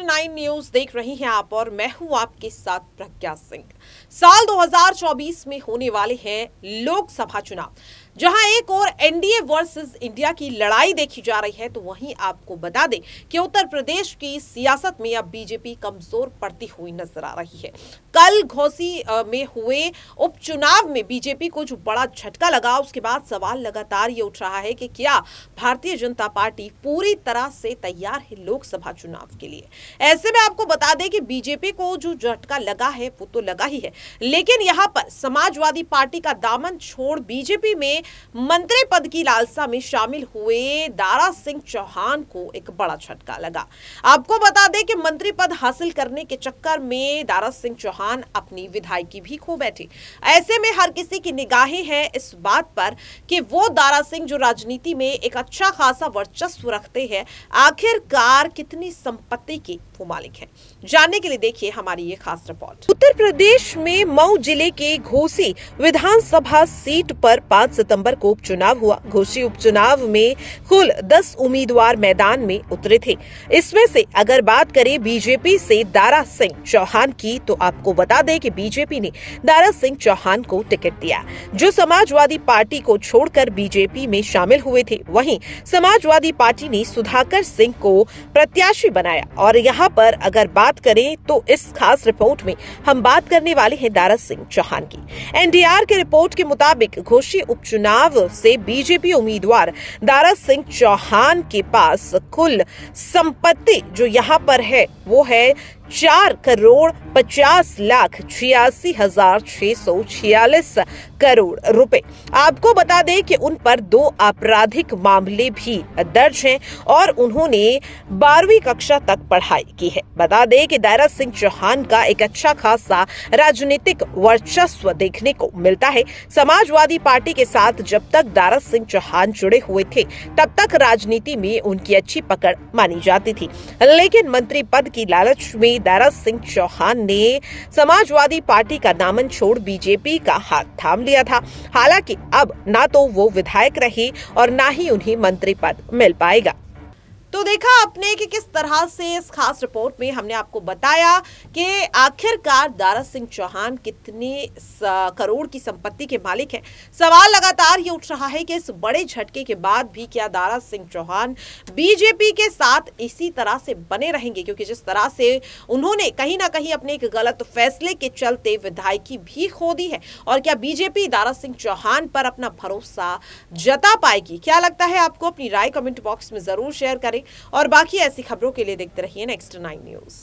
9 news देख रही हैं आप और मैं हूं आपके साथ प्रज्ञा सिंह। साल 2024 में होने वाले हैं लोकसभा चुनाव, जहां एक और एनडीए वर्सेस इंडिया की लड़ाई देखी जा रही है, तो वहीं आपको बता दें कि उत्तर प्रदेश की सियासत में अब बीजेपी कमजोर पड़ती हुई नजर आ रही है। कल घोसी में हुए उपचुनाव में बीजेपी को जो बड़ा झटका लगा, उसके बाद सवाल लगातार ये उठ रहा है कि क्या भारतीय जनता पार्टी पूरी तरह से तैयार है लोकसभा चुनाव के लिए। ऐसे में आपको बता दें कि बीजेपी को जो झटका लगा है वो तो लगा ही है, लेकिन यहाँ पर समाजवादी पार्टी का दामन छोड़ बीजेपी में मंत्री पद की लालसा में शामिल हुए दारा सिंह चौहान को एक बड़ा झटका लगा। आपको बता दें कि मंत्री पद हासिल करने के चक्कर में दारा सिंह चौहान अपनी विधायकी भी खो बैठे। ऐसे में हर किसी की निगाहें हैं इस बात पर कि वो दारा सिंह जो राजनीति में एक अच्छा खासा वर्चस्व रखते हैं, आखिरकार कितनी संपत्ति के वो मालिक हैं। जानने के लिए देखिए हमारी ये खास रिपोर्ट। उत्तर प्रदेश में मऊ जिले के घोसी विधानसभा सीट पर 5 सितंबर को उपचुनाव हुआ। घोसी उपचुनाव में कुल 10 उम्मीदवार मैदान में उतरे थे। इसमें से अगर बात करें बीजेपी से दारा सिंह चौहान की, तो आपको बता दें कि बीजेपी ने दारा सिंह चौहान को टिकट दिया, जो समाजवादी पार्टी को छोड़कर बीजेपी में शामिल हुए थे। वहीं समाजवादी पार्टी ने सुधाकर सिंह को प्रत्याशी बनाया। और यहाँ पर अगर बात करें तो इस खास रिपोर्ट में हम बात करने वाले हैं दारा सिंह चौहान की। एनडीआर के रिपोर्ट के मुताबिक घोसी उपचुनाव से बीजेपी उम्मीदवार दारा सिंह चौहान के पास कुल संपत्ति जो यहाँ पर है वो है 4,50,86,646 करोड़ रुपए। आपको बता दें कि उन पर 2 आपराधिक मामले भी दर्ज हैं और उन्होंने 12वीं कक्षा तक पढ़ाई की है। बता दें कि दारा सिंह चौहान का एक अच्छा खासा राजनीतिक वर्चस्व देखने को मिलता है। समाजवादी पार्टी के साथ जब तक दारा सिंह चौहान जुड़े हुए थे, तब तक राजनीति में उनकी अच्छी पकड़ मानी जाती थी, लेकिन मंत्री पद की लालच में दारा सिंह चौहान ने समाजवादी पार्टी का दामन छोड़ बीजेपी का हाथ थाम लिया था। हालांकि अब ना तो वो विधायक रहे और ना ही उन्हें मंत्री पद मिल पाएगा। तो देखा आपने कि किस तरह से इस खास रिपोर्ट में हमने आपको बताया कि आखिरकार दारा सिंह चौहान कितने करोड़ की संपत्ति के मालिक हैं। सवाल लगातार ये उठ रहा है कि इस बड़े झटके के बाद भी क्या दारा सिंह चौहान बीजेपी के साथ इसी तरह से बने रहेंगे, क्योंकि जिस तरह से उन्होंने कहीं ना कहीं अपने एक गलत फैसले के चलते विधायकी भी खो दी है। और क्या बीजेपी दारा सिंह चौहान पर अपना भरोसा जता पाएगी? क्या लगता है आपको? अपनी राय कमेंट बॉक्स में जरूर शेयर करें और बाकी ऐसी खबरों के लिए देखते रहिए नेक्स्ट 9 न्यूज।